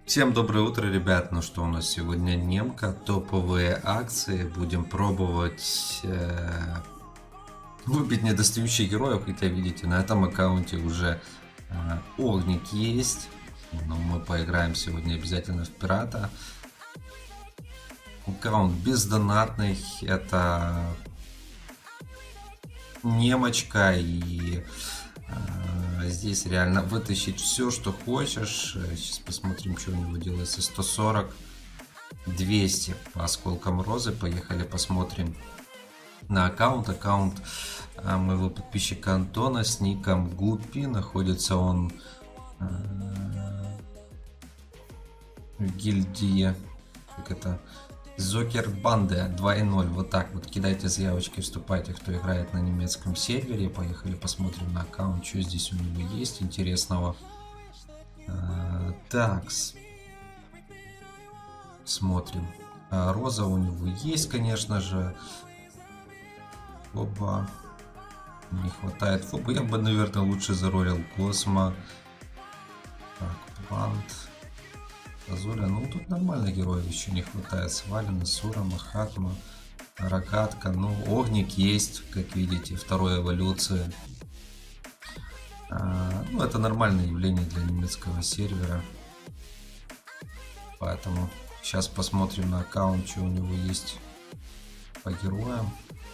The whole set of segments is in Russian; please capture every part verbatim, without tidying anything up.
Всем доброе утро, ребят. Ну что, у нас сегодня немка, топовые акции. Будем пробовать э, выбить недостающие героев. Хотя, видите, на этом аккаунте уже э, огник есть. Но мы поиграем сегодня обязательно в пирата. Аккаунт бездонатный. Это немочка, и здесь реально вытащить все, что хочешь. Сейчас посмотрим, что у него делается. сто сорок, двести по осколкам розы. Поехали посмотрим на аккаунт. Аккаунт моего подписчика Антона с ником Гуппи. Находится он в гильдии, как это, Зокер Банде два ноль. Вот так вот кидайте заявочки, вступайте, кто играет на немецком сервере. Поехали посмотрим на аккаунт, что здесь у него есть интересного. А, такс. Смотрим. А, роза у него есть, конечно же. Фоба. Не хватает фоба. Я бы, наверное, лучше заролил Космо. Так, Плант. Азуля, ну тут нормально героев еще не хватает. Свалина, Сура, Махатма, Рогатка. Ну, огник есть, как видите, второй эволюции. А, ну, это нормальное явление для немецкого сервера. Поэтому сейчас посмотрим на аккаунт, что у него есть по героям.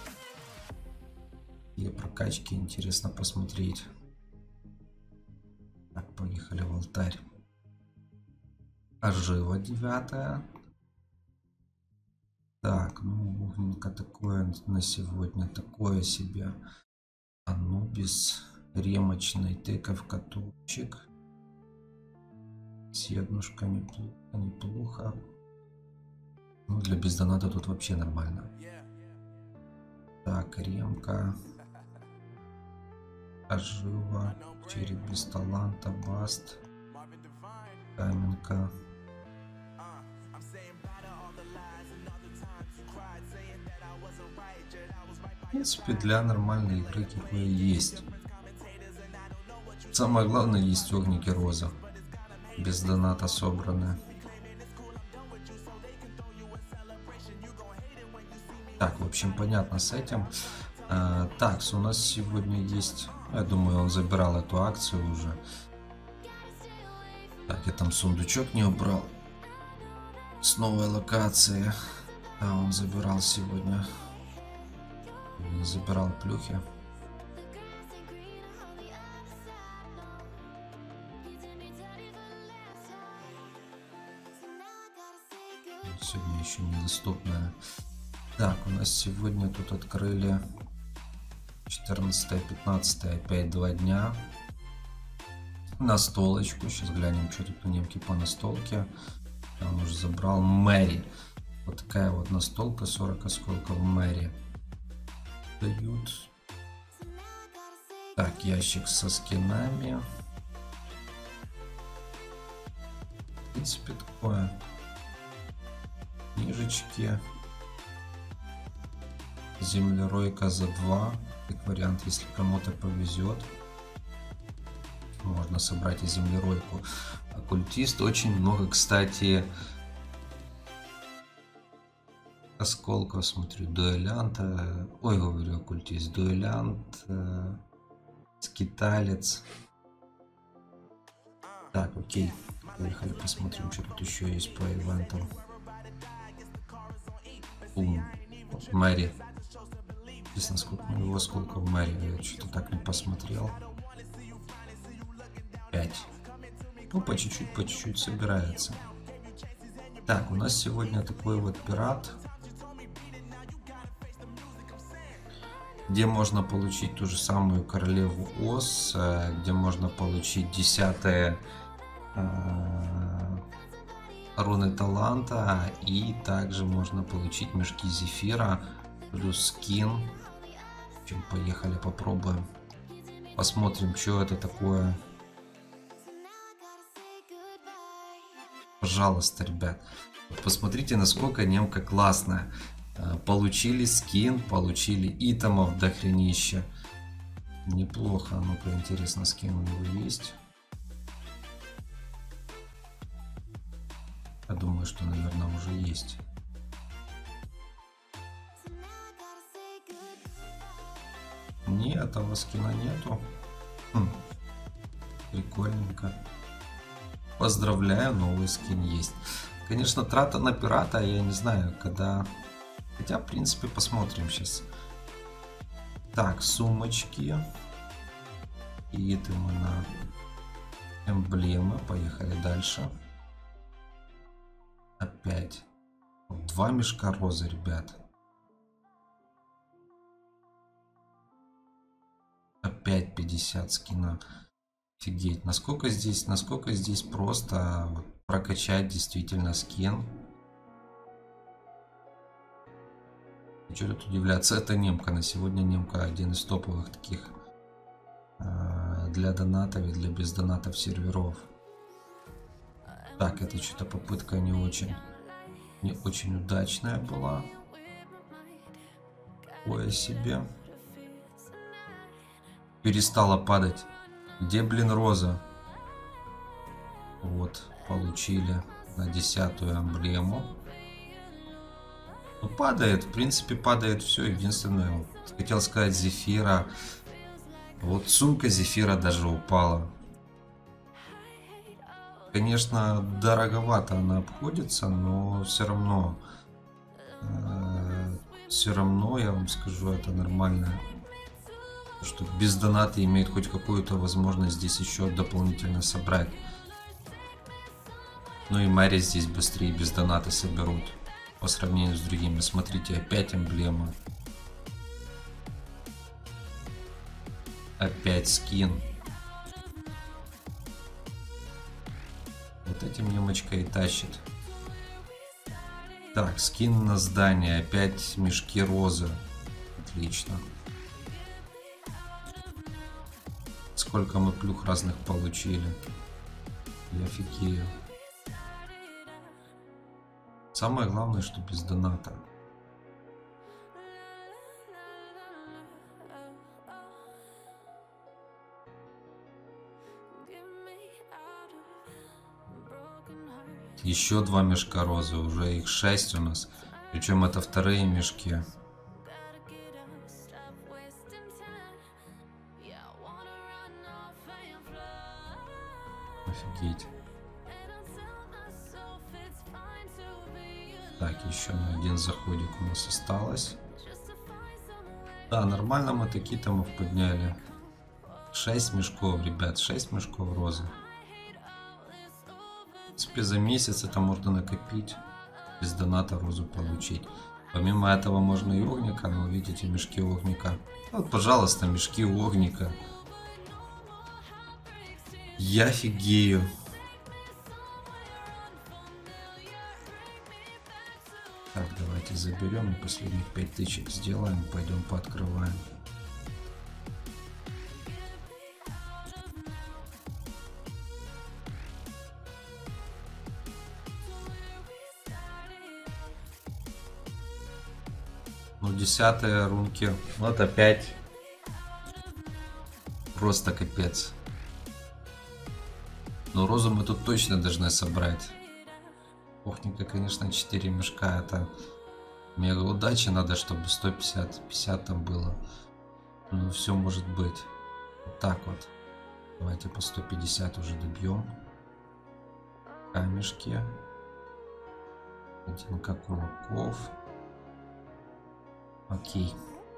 И прокачки интересно посмотреть. Так, поехали в алтарь. Ожива девятая. Так, ну, огненка такое на сегодня, такое себе. Анубис, ремочный, тыковка, топчик. Седнушка, неплохо, неплохо. Ну, для бездоната тут вообще нормально. Так, ремка. Ожива, череп без таланта, баст. Каменка. В принципе, для нормальной игры герои есть. Самое главное, есть огники роза. Без доната собранные. Так, в общем, понятно с этим. А, такс, у нас сегодня есть... Я думаю, он забирал эту акцию уже. Так, я там сундучок не убрал. С новой локации. Да, он забирал сегодня. Не забирал плюхи. Сегодня еще недоступная. Так, у нас сегодня тут открыли четырнадцатое-пятнадцатое, опять два дня. Настолочку. Сейчас глянем, что тут у немки по настолке. Он уже забрал Мэри. Вот такая вот настолка, сорок осколков Мэри дают. Так, ящик со скинами. В принципе, такое. Книжечки. Землеройка за два. Как вариант, если кому-то повезет. Можно собрать и землеройку. Оккультист. Очень много, кстати, осколков. Смотрю, дуэлянта. Ой, говорю, оккультист. Дуэлянт. Э, скиталец. Так, окей. Поехали посмотрим, что тут еще есть по ивентам. Ум. Мэри. Интересно, сколько у него осколков Мэри. Я что-то так не посмотрел. пять. Ну, по чуть-чуть, по чуть-чуть собирается. Так, у нас сегодня такой вот пират, где можно получить ту же самую королеву Ос, где можно получить десятые э, руны таланта, и также можно получить мешки зефира плюс скин. В общем, поехали попробуем, посмотрим, что это такое. Пожалуйста, ребят, посмотрите, насколько немка классная. Получили скин, получили итемов до хренища. Неплохо. Ну-ка, интересно, скин у него есть. Я думаю, что, наверное, уже есть. Нет, этого скина нету. Хм. Прикольненько. Поздравляю, новый скин есть. Конечно, трата на пирата, я не знаю, когда... Хотя, в принципе, посмотрим сейчас. Так, сумочки. И это мы на эмблемы. Поехали дальше. Опять. Два мешка розы, ребят. Опять пятьдесят скина. Офигеть. Насколько здесь, насколько здесь просто прокачать действительно скин. Что тут удивляться, это немка. На сегодня немка один из топовых таких э, для донатов и для бездонатов серверов. Так, это что-то попытка не очень, не очень удачная была. Ой, себе. Перестала падать. Где, блин, роза? Вот, получили на десятую эмблему. Ну, падает, в принципе, падает все. Единственное, вот, хотел сказать, Зефира. Вот сумка Зефира даже упала. Конечно, дороговато она обходится, но все равно, э, все равно, я вам скажу, это нормально. Что без доната имеет хоть какую-то возможность здесь еще дополнительно собрать. Ну и Мэри здесь быстрее без доната соберут. По сравнению с другими. Смотрите, опять эмблема. Опять скин. Вот этим немочка и тащит. Так, скин на здание. Опять мешки розы. Отлично. Сколько мы плюх разных получили. Я офигею. Самое главное, что без доната. Еще два мешка розы, уже их шесть у нас. Причем это вторые мешки. Офигеть. Так, еще на один заходик у нас осталось. Да, нормально мы такие томов подняли. шесть мешков, ребят, шесть мешков розы. В принципе, за месяц это можно накопить. Без доната розу получить. Помимо этого можно и огника, но видите, мешки огника. Вот, пожалуйста, мешки огника. Я офигею. Так, давайте заберем и последних пять тысяч сделаем. Пойдем пооткрываем. Ну, десятые рунки. Вот опять. Просто капец. Но розу мы тут точно должны собрать. Охника, конечно, четыре мешка. Это мега удача. Надо, чтобы сто пятьдесят пятьдесят там было. Ну, все может быть. Вот так вот. Давайте по сто пятьдесят уже добьем. Камешки. Один как кулаков. Окей.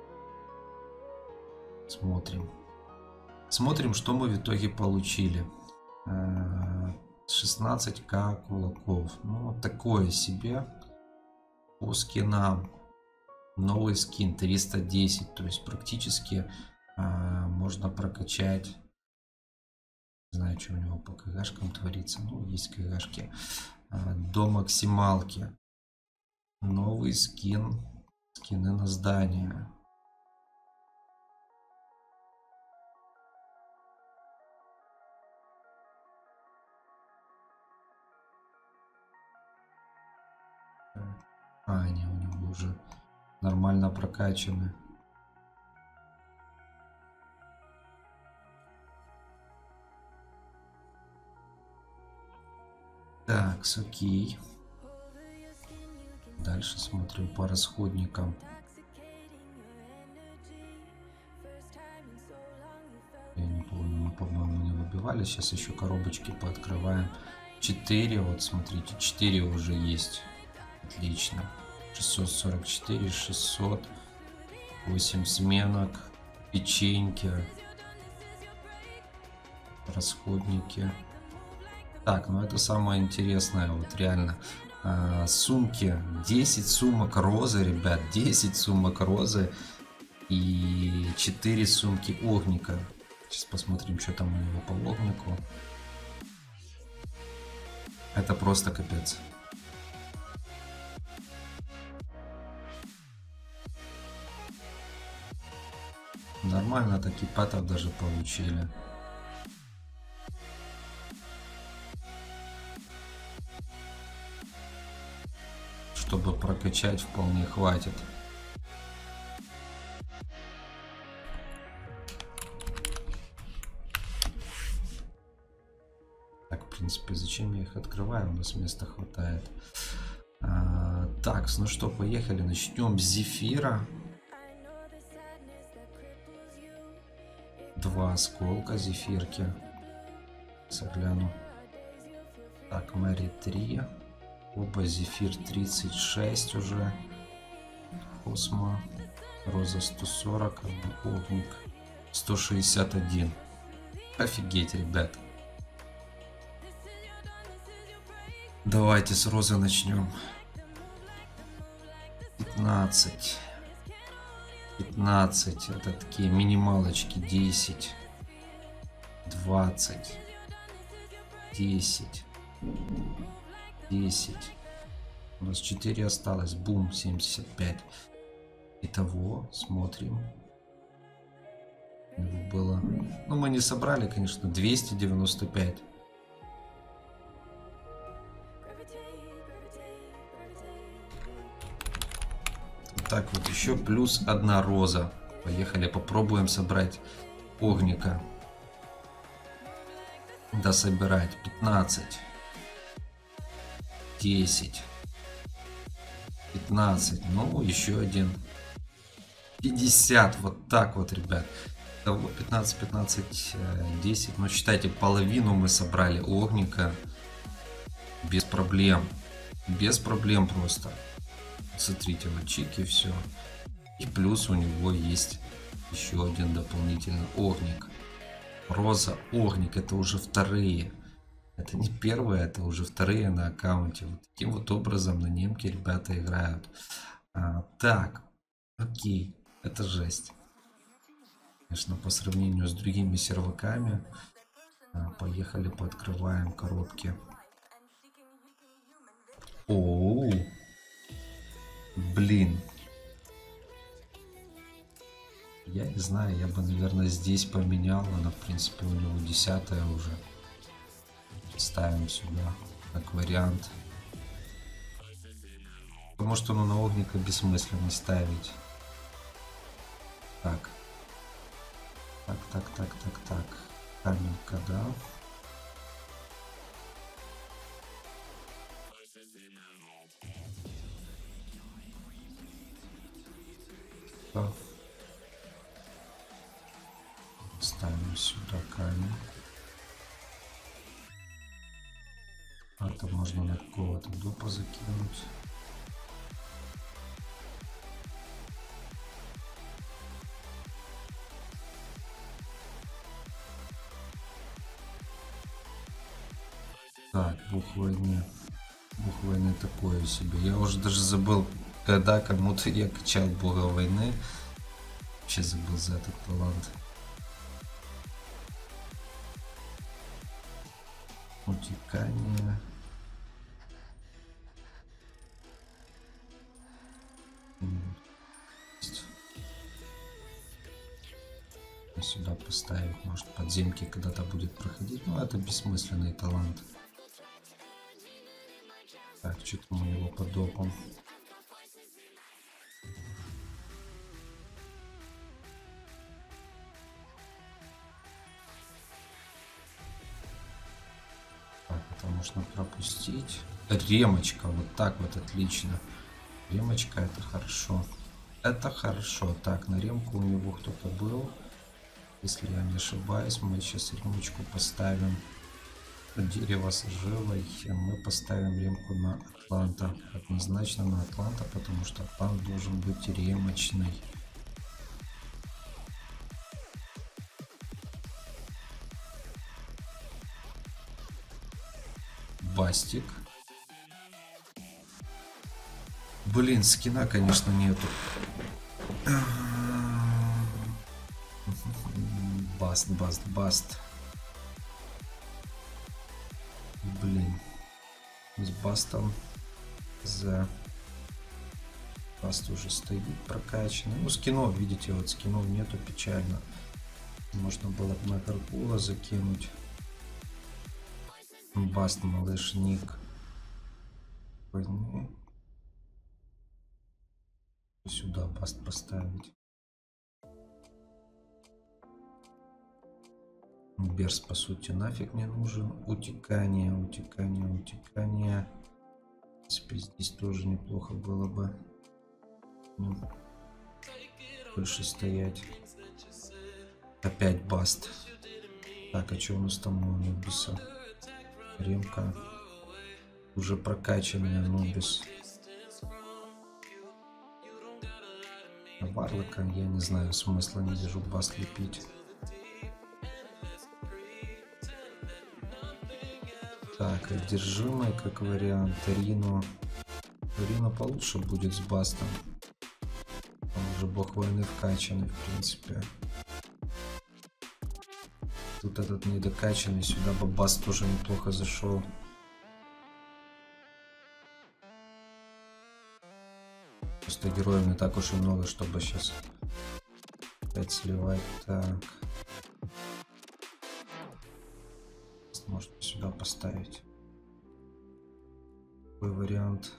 Смотрим. Смотрим, что мы в итоге получили. шестнадцать тысяч кулаков. Ну, такое себе. По скинам. Новый скин триста десять. То есть практически а, можно прокачать. Не знаю, что у него по кгшкам творится. Ну, есть кгшки. А, до максималки. Новый скин. Скины на здание. А, они у него уже нормально прокачаны. Так, окей. дальше смотрим по расходникам. Я не помню, мы, по-моему, не выбивали. Сейчас еще коробочки пооткрываем. четыре, вот смотрите, четыре уже есть. Отлично. шестьсот сорок четыре, шестьсот, восемь сменок, печеньки, расходники. Так, ну это самое интересное, вот реально. А, сумки, десять сумок розы, ребят, десять сумок розы и четыре сумки огника. Сейчас посмотрим, что там у него по огнику. Это просто капец. Нормально такие пэтов даже получили. Чтобы прокачать, вполне хватит. Так, в принципе, зачем я их открываю? У нас места хватает. А, так, ну что, поехали. Начнем с зефира. Два осколка зефирки. Загляну. Так, Мэри три. Оба, зефир тридцать шесть уже. Космо. Роза сто сорок. Огник сто шестьдесят один. Офигеть, ребят. Давайте с розы начнем. пятнадцать. пятнадцать. Это такие минималочки. десять. двадцать. десять. десять. У нас четыре осталось. Бум, семьдесят пять. Итого, смотрим. Было. Ну, мы не собрали, конечно, двести девяносто пять. Так, вот еще плюс одна роза. Поехали, попробуем собрать огника. Да, собирать. пятнадцать. десять. пятнадцать. Ну, еще один. пятьдесят. Вот так вот, ребят. пятнадцать, пятнадцать, десять. Ну, считайте, половину мы собрали огника. Без проблем. Без проблем просто. Смотрите, вот чики, все. И плюс у него есть еще один дополнительный огник. Роза, огник. Это уже вторые. Это не первые, это уже вторые на аккаунте. Вот таким вот образом на немке ребята играют. А, так, окей. Это жесть. Конечно, по сравнению с другими серваками. А, поехали, пооткрываем коробки. Оу. Блин. Я не знаю, я бы, наверное, здесь поменял. Она, в принципе, у него десятая уже. Ставим сюда, как вариант. Потому что ну, на огника бессмысленно ставить. Так. Так, так, так, так, так. Каменка, да. Ставим сюда камень. А то можно на какого-то дупа закинуть. Так, бог войны. Бог войны такое себе. Я уже даже забыл, когда кому-то я качал бога войны. Вообще забыл за этот талант. Утекание. Сюда поставить, может, подземки когда-то будет проходить, но это бессмысленный талант. Так, что там у него под допом? Так, это можно пропустить. Ремочка, вот так вот, отлично. Ремочка, это хорошо. Это хорошо. Так, на ремку у него кто-то был. Если я не ошибаюсь, мы сейчас ремочку поставим. Дерево с жилой. Мы поставим ремку на Атланта. Однозначно на Атланта, потому что Атлант должен быть ремочный. Бастик. Блин, скина, конечно, нету. Баст, баст, баст. Блин. С бастом. За. Баст уже стоит прокачанный. Ну, скинов, видите, вот скинов нету, печально. Можно было бы на Гаргула закинуть. Баст, малыш, ник. Сюда баст поставить. Берс, по сути, нафиг не нужен. Утекание, утекание, утекание. В принципе, здесь тоже неплохо было бы. Ну, больше стоять. Опять баст. Так, а что у нас там у Нубиса? Ремка. Уже прокачанная Нубис. Варлока, я не знаю, смысла не вижу баст лепить. Так, одержимый как вариант. Рино. Рино получше будет с бастом. Он уже бог войны вкачанный, в принципе. Тут этот недокачанный, сюда бы баст тоже неплохо зашел. Просто героев не так уж и много, чтобы сейчас опять сливать. Так. Можно сюда поставить. Такой вариант.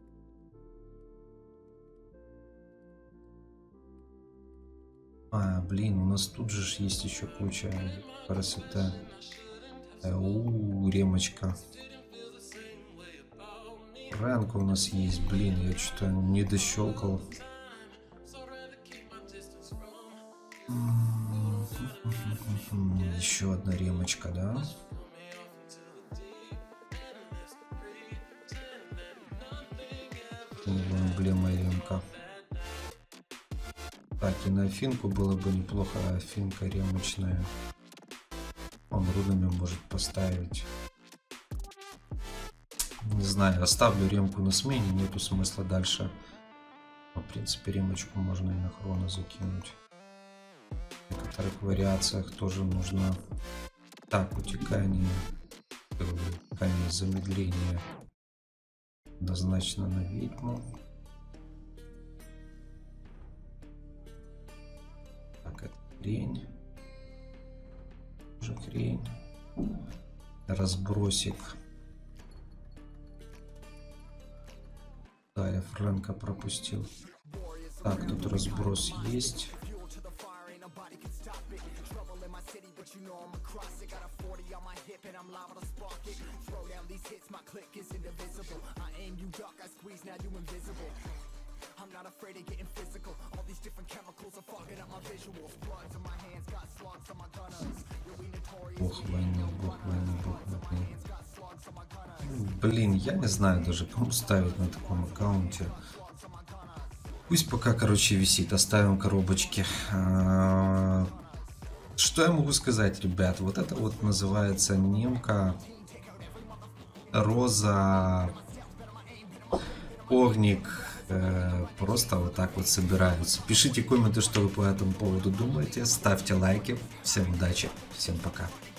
А, блин, у нас тут же есть еще куча красоты. У, ремочка. Ранка у нас есть, блин, я что-то не дощелкал. Еще одна ремочка, да? Эмблема ремка. Так, и на Афинку было бы неплохо, Афинка ремочная. Он рунами может поставить. Не знаю, оставлю ремку на смене, нету смысла дальше. Но, в принципе, ремочку можно и на хроно закинуть. В некоторых вариациях тоже нужно. Так, утекание, утекание, замедление. Однозначно на ведьму. Так, это хрень. Уже хрень. Разбросик. Да, я Фрэнка пропустил. Так, тут разброс есть. Бог войны, бог войны, бог войны. Блин, я не знаю даже, кому ставить на таком аккаунте. Пусть пока, короче, висит. Оставим коробочки. Что я могу сказать, ребят? Вот это вот называется немка, роза, огник. Просто вот так вот собираются. Пишите комменты, что вы по этому поводу думаете. Ставьте лайки. Всем удачи. Всем пока.